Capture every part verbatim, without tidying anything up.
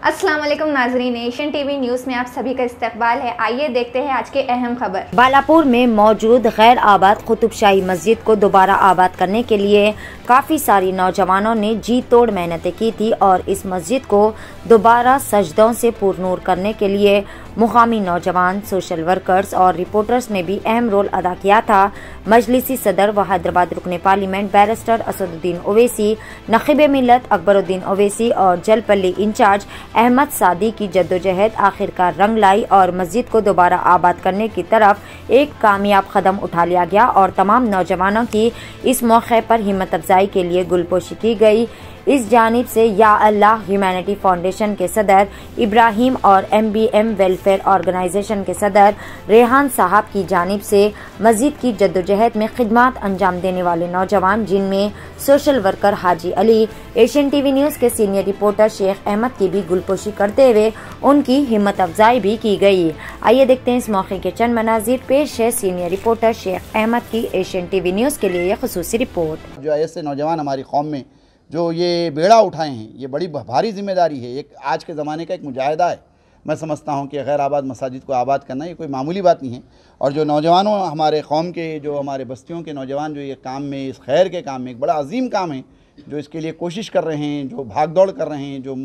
अस्सलाम वालेकुम नाज़रीन, एशियन टीवी न्यूज़ में आप सभी का इस्तकबाल है। आइए देखते हैं आज के अहम खबर। बालापुर में मौजूद गैर आबाद कुतुब शाही मस्जिद को दोबारा आबाद करने के लिए काफ़ी सारी नौजवानों ने जी तोड़ मेहनतें की थी और इस मस्जिद को दोबारा सजदों से पुरनूर करने के लिए मुकामी नौजवान, सोशल वर्कर्स और रिपोर्टर्स ने भी अहम रोल अदा किया था। मजलिसी सदर व हैदराबाद रुकने पार्लियामेंट बैरिस्टर असदुद्दीन ओवैसी, नखीब मिल्लत अकबरुद्दीन ओवैसी और जलपल्ली इंचार्ज अहमद सादी की जद्दोजहद आखिरकार रंग लाई और मस्जिद को दोबारा आबाद करने की तरफ एक कामयाब कदम उठा लिया गया और तमाम नौजवानों की इस मौके पर हिम्मत अफजाई के लिए गुलपोशी की गई। इस जानिब से या अल्लाह ह्यूमैनिटी फाउंडेशन के सदर इब्राहिम और M B M welfare organisation के सदर रेहान साहब की जानिब से मस्जिद की जद्दोजहद में खिदमत अंजाम देने वाले नौजवान, जिनमें social worker Haji Ali, Asian TV news के सीनियर रिपोर्टर शेख अहमद की भी गुलपोशी करते हुए उनकी हिम्मत अफजाई भी की गई। आइए देखते हैं इस मौके के चंद मनाजिर। पेश है सीनियर रिपोर्टर शेख अहमद की एशियन टीवी न्यूज़ के लिए यह खुसूसी रिपोर्ट। जो ऐसे नौजवान हमारी कौम में जो ये बेड़ा उठाए हैं, ये बड़ी भारी जिम्मेदारी है। एक आज के ज़माने का एक मुजाहिदा है। मैं समझता हूँ कि गैर आबाद मसाजिद को आबाद करना ये कोई मामूली बात नहीं है। और जो नौजवानों हमारे कौम के, जो हमारे बस्तियों के नौजवान जो ये काम में, इस खैर के काम में, एक बड़ा अजीम काम है, जो इसके लिए कोशिश कर रहे हैं, जो भाग दौड़ कर रहे हैं, जो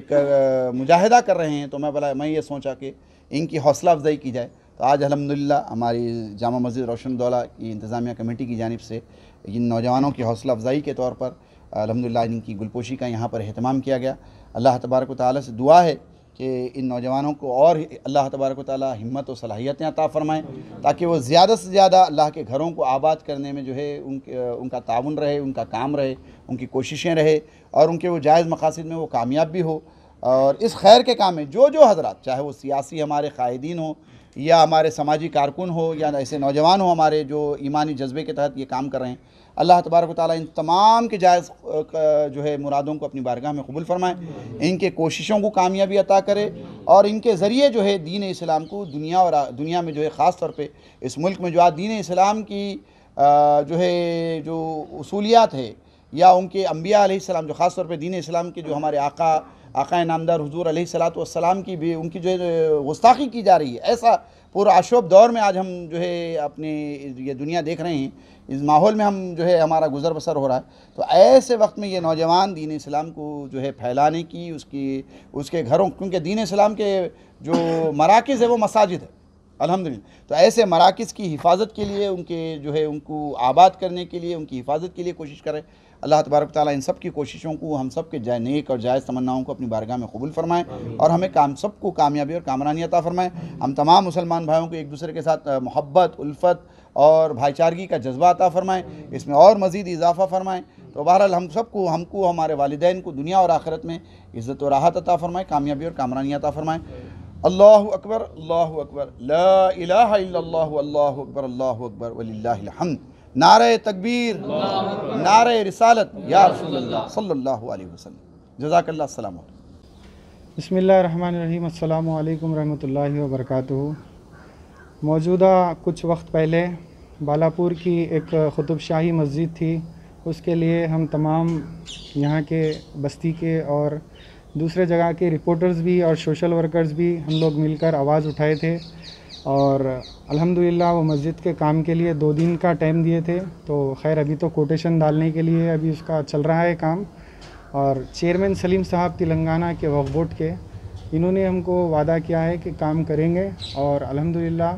एक मुजाहिदा कर रहे हैं, तो मैं भला मैं ये सोचा कि इनकी हौसला अफजाई की जाए। तो आज अल्हम्दुलिल्लाह हमारी जामा मस्जिद रोशन दौला की इंतज़ामिया कमेटी की जानिब से इन नौजवानों की हौसला अफजाई के तौर पर अल्हम्दुलिल्लाह इनकी गुलपोशी का यहाँ पर एहतमाम किया गया। अल्लाह तबारक व तआला से दुआ है कि इन नौजवानों को और अल्लाह तबारक व तआला हिम्मत और सलाहियतें अता फ़रमाएँ, ताकि वो ज़्यादा से ज़्यादा अल्लाह के घरों को आबाद करने में जो है उनके उनका ताउन रहे, उनका काम रहे, उनकी कोशिशें रहे और उनके वो जायज़ मकासद में वो कामयाब भी हो। और इस खैर के काम में जो जो हज़रात, चाहे वो सियासी हमारे कायदीन हो या हमारे समाजी कारकुन हो या ऐसे नौजवान हो हमारे जो ईमानी जज्बे के तहत ये काम कर रहे हैं, अल्लाह तबारक व तआला इन तमाम के जायज़ जो है मुरादों को अपनी बारगाह में कबूल फरमाए, इनके कोशिशों को कामयाबी अता करे और इनके ज़रिए जो है दीन इस्लाम को दुनिया और दुनिया में जो है ख़ास तौर पे इस मुल्क में जो आज दीन इस्लाम की जो है जो उसूलियात है या उनके अम्बिया अलैहिस्सलाम, जो ख़ास तौर पे दीन इस्लाम के जो हमारे आका आका नामदार हुजूर अलैहिस्सलातु वस्सलाम की भी उनकी जो है गुस्ताखी की जा रही है, ऐसा पूरा आशोब दौर में आज हम जो है अपने ये दुनिया देख रहे हैं। इस माहौल में हम जो है हमारा गुज़र बसर हो रहा है। तो ऐसे वक्त में ये नौजवान दीन इस्लाम को जो है फैलाने की, उसकी उसके घरों, क्योंकि दीन इस्लाम के जो मराकिज़ है वो मसाजिद है अल्हम्दुलिल्लाह, तो ऐसे मराकिज़ की हिफाजत के लिए, उनके जो है उनको आबाद करने के लिए, उनकी हिफाजत के लिए कोशिश करें। अल्लाह तबारक ताला इन सब की कोशिशों को, हम सब के जाय नेक और जायज़ तमन्नाओं को अपनी बारगाह में कबूल फरमाएँ और हमें काम सबको कामयाबी और कामरानी अता फरमाएँ। हम तमाम मुसलमान भाइयों को एक दूसरे के साथ मोहब्बत, उल्फत और भाईचारगी का जज्बा अता फरमाएँ, इसमें और मज़ीद इजाफ़ा फरमाएँ। तो बहरहाल हम सबको, हमको, हमारे वालिदैन को दुनिया और आखिरत में इज़्ज़त और राहत अता फरमाएँ, कामयाबी और कामरानी अता फरमाएँ। अल्लाहु अकबर, अल्लाहु अकबर, ला इलाहा इल्लल्लाहु, अल्लाहु अकबर, अल्लाहु अकबर, वलिल्लाहिल हम्द। नारे तकबीर, नारे रिसालत या रसूलल्लाह सल्लल्लाहु अलैहि वसल्लम। जज़ाकल्लाह, अस्सलाम वालेकुम। बिस्मिल्लाहिर्रहमानिर्रहीम, अस्सलामु अलैकुम रहमतुल्लाहि व बरकातुहू। मौजूदा कुछ वक्त पहले बालापुर की एक कुतुब शाही मस्जिद थी, उसके लिए हम तमाम यहाँ के बस्ती के और दूसरे जगह के रिपोर्टर्स भी और सोशल वर्कर्स भी हम लोग मिलकर आवाज़ उठाए थे और अल्हम्दुलिल्लाह वो मस्जिद के काम के लिए दो दिन का टाइम दिए थे। तो खैर अभी तो कोटेशन डालने के लिए अभी उसका चल रहा है काम। और चेयरमैन सलीम साहब तेलंगाना के वक्फ बोर्ड के, इन्होंने हमको वादा किया है कि काम करेंगे और अल्हम्दुलिल्लाह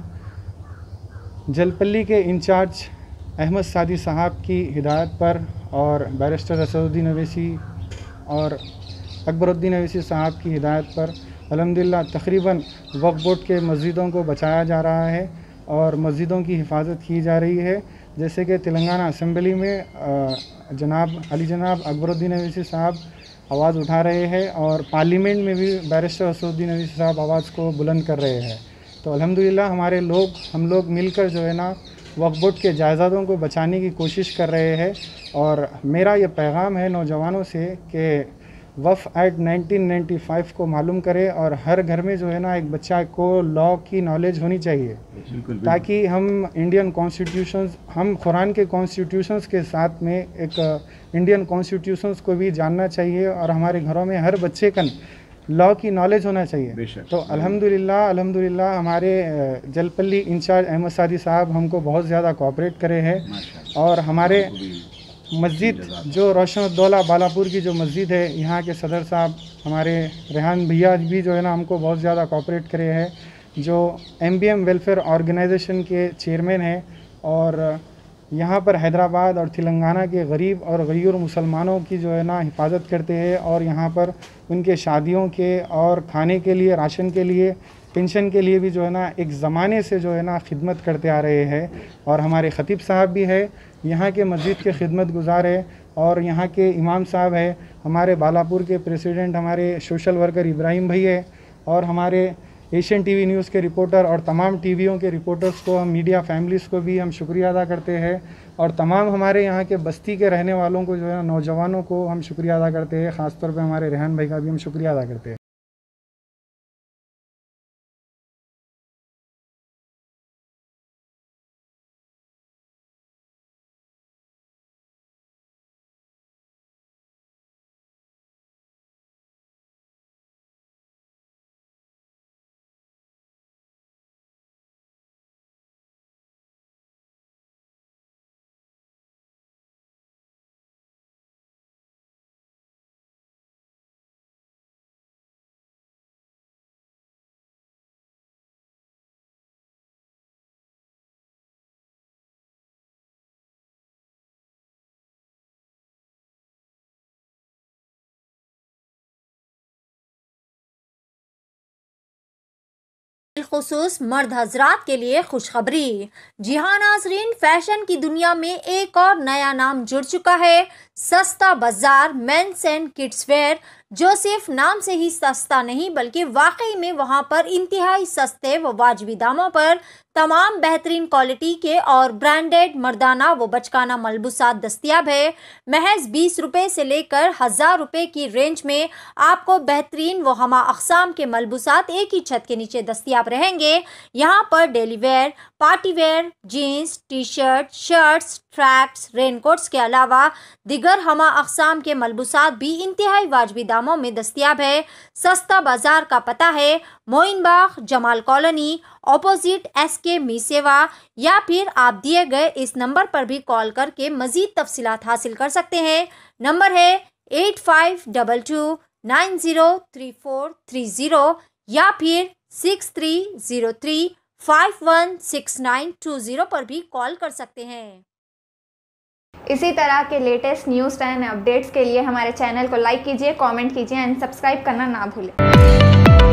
जलपल्ली के इंचार्ज अहमद सादी साहब की हिदायत पर और बैरिस्टर असदुद्दीन ओवैसी और अकबरुद्दीन ओवैसी साहब की हिदायत पर अल्हम्दुलिल्लाह तकरीबन वक्फ बोर्ड के मस्जिदों को बचाया जा रहा है और मस्जिदों की हिफाजत की जा रही है। जैसे कि तेलंगाना असम्बली में जनाब अली जनाब अकबरुद्दीन ओवैसी साहब आवाज़ उठा रहे हैं और पार्लियामेंट में भी बैरिस्टर असदुद्दीन ओवैसी साहब आवाज़ को बुलंद कर रहे हैं। तो अल्हम्दुलिल्लाह हमारे लोग हम लोग मिलकर जो है ना वक्फ बोर्ड के जायदादों को बचाने की कोशिश कर रहे हैं। और मेरा ये पैगाम है नौजवानों से कि Waqf act nineteen ninety five को मालूम करे और हर घर में जो है ना एक बच्चा को लॉ की नॉलेज होनी चाहिए, ताकि हम इंडियन कॉन्स्टिट्यूशंस, हम कुरान के कॉन्स्टिट्यूशंस के साथ में एक इंडियन कॉन्स्टिट्यूशंस को भी जानना चाहिए और हमारे घरों में हर बच्चे का लॉ की नॉलेज होना चाहिए। तो अल्हम्दुलिल्लाह अल्हम्दुलिल्लाह हमारे जलपल्ली इंचार्ज अहमद सादी साहब हमको बहुत ज़्यादा कोऑपरेट करे हैं और हमारे मस्जिद जो रोशनउद्दौला बालापुर की जो मस्जिद है, यहाँ के सदर साहब हमारे रेहान भैया भी जो है ना हमको बहुत ज़्यादा कोऑपरेट करे हैं, जो M B M welfare organisation के चेयरमैन हैं और यहाँ पर हैदराबाद और तेलंगाना के गरीब और गरीब मुसलमानों की जो है ना हिफाजत करते हैं और यहाँ पर उनके शादियों के और खाने के लिए, राशन के लिए, पेंशन के लिए भी जो है ना एक ज़माने से जो है ना खिदमत करते आ रहे हैं। और हमारे ख़तीब साहब भी है, यहाँ के मस्जिद के खिदमत गुजार है और यहाँ के इमाम साहब है, हमारे बालापुर के प्रेसिडेंट हमारे सोशल वर्कर इब्राहिम भाई है और हमारे एशियन टीवी न्यूज़ के रिपोर्टर और तमाम टीवियों के रिपोर्टर्स को, हम मीडिया फैमिलीज़ को भी हम शुक्रिया अदा करते हैं और तमाम हमारे यहाँ के बस्ती के रहने वालों को जो है ना नौजवानों को हम शुक्रिया अदा करते हैं। ख़ास तौर पे हमारे रेहान भाई का भी हम शुक्रिया अदा करते हैं। बिलखुसूस मर्द हजरात के लिए खुशखबरी। जी हाँ नाजरीन, फैशन की दुनिया में एक और नया नाम जुड़ चुका है, सस्ता बाजार मेंस एंड किड्स वेयर, जो सिर्फ नाम से ही सस्ता नहीं बल्कि वाकई में वहां पर इंतहाई सस्ते व वाजबी दामों पर तमाम बेहतरीन क्वालिटी के और ब्रांडेड मर्दाना व बचकाना मलबूसात दस्तियाब है। महज बीस रुपए से लेकर हजार रुपए की रेंज में आपको बेहतरीन व हमा अक़साम के मलबूसात एक ही छत के नीचे दस्तियाब रहेंगे। यहाँ पर daily wear, party wear, jeans, T shirt, shirts, tracks, raincoats के अलावा दिगर हमा अक़साम के मलबूसात भी इंतहाई वाजबी दामों में दस्तियाब है। सस्ता बाजार का पता है Moin Bagh, Jamal colony, opposite S K Mee सेवा, या फिर आप दिए गए इस नंबर पर भी कॉल करके मजीद तफसीलात हासिल कर सकते हैं। नंबर है eight five double two nine zero three four three zero या फिर six three zero three five one six nine two zero पर भी कॉल कर सकते हैं। इसी तरह के लेटेस्ट न्यूज़ एंड अपडेट्स के लिए हमारे चैनल को लाइक कीजिए, कमेंट कीजिए एंड सब्सक्राइब करना ना भूलें।